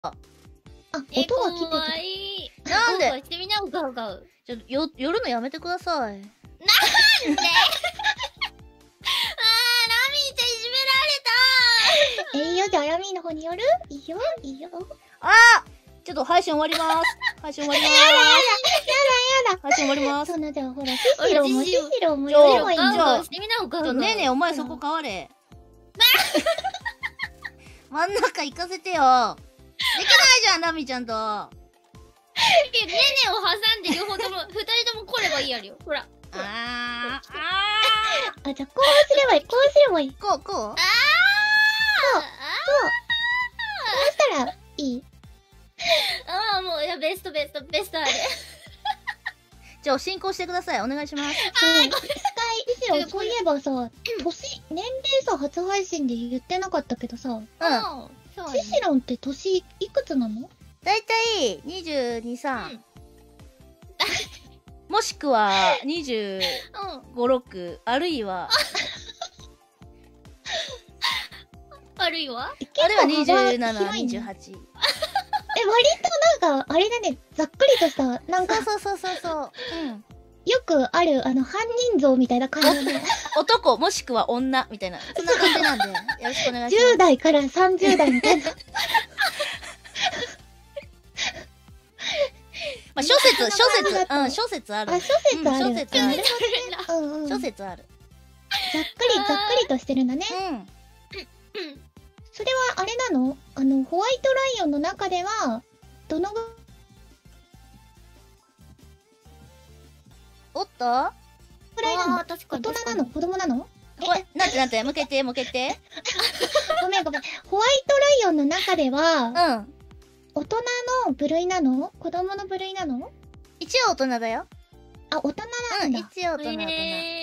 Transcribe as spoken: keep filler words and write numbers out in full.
あ、 え、 音が切かわれていい。 なんでうかうかしてみな、うかうかう。 ちょっと、よ、寄るのやめてください。 なんであー、ラミーちゃんいじめられたた。えいよ、じゃあ、ラミーの方に寄る？いいよ、いいよ。あーちょっと配信終わります。配信終わります。やだやだやだやだ配信終わります。そうな、じゃあ、ほら、シシロも、シシロも寄ればいいんうかうだ。 かしてみな、うかうか。 ちょ、ねえねえ、お前そこ変われ。真ん中行かせてよ。できないじゃん、ラミちゃんと。 ねねねを挟んで両方とも、二人とも来ればいいやるよ。ほら。 あー、ああ、じゃあこうすればいい、こうすればいい。 ー。こう、こうあーあそうしたら、いい。 ああ、もう、いや、ベストベスト、ベストある。 じゃあ、進行してください。お願いします。 うん。一回、シシロ、そういえばさ、年、年齢さ、初配信で言ってなかったけどさ、 うん。 そうシシロンって年いくつなの？ だいたいにじゅうに、さん。 うんもしくはにじゅううん。 ご、ろく。あるいは、 あるいはあるいはにじゅう結構なな、 幅広いねにじゅうはち。 え、割となんか、あれだね、ざっくりとした、なんか、 そうそうそうそうそう。うん。 よくある、あの、犯人像みたいな感じで、 男もしくは女みたいな。そんな感じなんで、よろしくお願いしじゅう代からさんじゅう代みたいな。 ます。まあ、諸説、諸説、 そんな感じだったうん、諸説ある。 あ、諸説ある。 うん諸説ある。 うんうん。ざ諸っく説ある。 り、ざっくりとしてるんだね。 うん。 それは、あれなの？あの、ホワイトライオンの中では、どのぐおっとらいなの？ あー、確かに。 大人なの？子供なの？ これ、なんてなんて、向けて、向けて。 ごめんごめん。ホワイトライオンの中でうは、 ん。 大人の部類なの？子供の部類なの？ 一応大人だよ。 あ、大人うん、 なんだ。 一応大人、大人。 へ